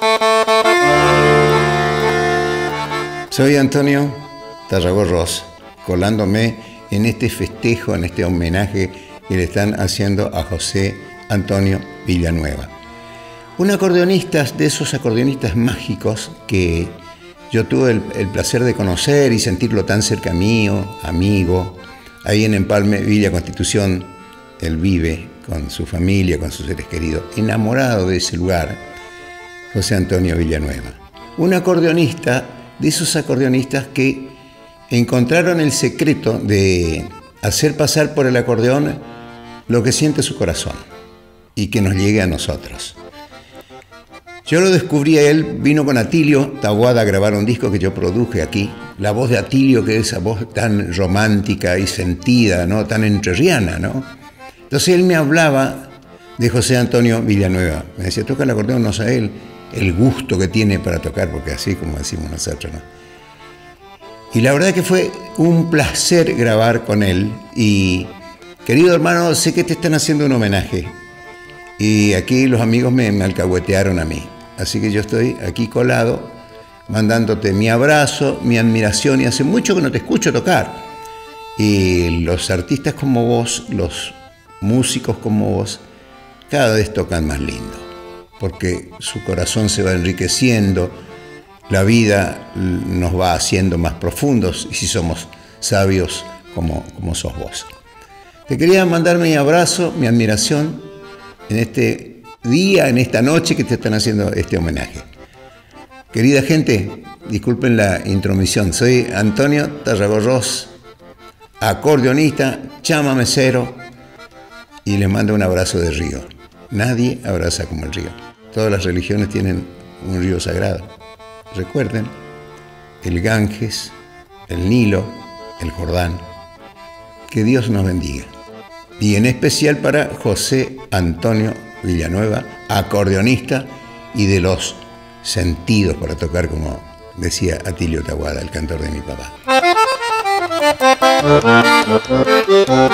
Soy Antonio Tarragó-Ros, colándome en este festejo, en este homenaje que le están haciendo a José Antonio Villanueva. Un acordeonista, de esos acordeonistas mágicos que yo tuve el placer de conocer y sentirlo tan cerca mío, amigo. Ahí en Empalme, Villa Constitución, él vive con su familia, con sus seres queridos, enamorado de ese lugar, José Antonio Villanueva. Un acordeonista, de esos acordeonistas que encontraron el secreto de hacer pasar por el acordeón lo que siente su corazón y que nos llegue a nosotros. Yo lo descubrí a él, vino con Atilio Taboada a grabar un disco que yo produje aquí. La voz de Atilio, que es esa voz tan romántica y sentida, ¿no? Tan entrerriana, ¿no? Entonces él me hablaba de José Antonio Villanueva. Me decía, toca el acordeón, no sé él, el gusto que tiene para tocar, porque así como decimos nosotros, ¿no? Y la verdad que fue un placer grabar con él. Y, querido hermano, sé que te están haciendo un homenaje. Y aquí los amigos me alcahuetearon a mí. Así que yo estoy aquí colado, mandándote mi abrazo, mi admiración. Y hace mucho que no te escucho tocar. Y los artistas como vos, los músicos como vos, cada vez tocan más lindo. Porque su corazón se va enriqueciendo, la vida nos va haciendo más profundos, y si somos sabios como sos vos. Te quería mandar mi abrazo, mi admiración, en este día, en esta noche que te están haciendo este homenaje. Querida gente, disculpen la intromisión, soy Antonio Tarragó-Ros, acordeonista, chamamecero, y les mando un abrazo de río. Nadie abraza como el río. Todas las religiones tienen un río sagrado. Recuerden, el Ganges, el Nilo, el Jordán. Que Dios nos bendiga. Y en especial para José Antonio Villanueva, acordeonista y de los sentidos para tocar, como decía Atilio Taboada, el cantor de mi papá.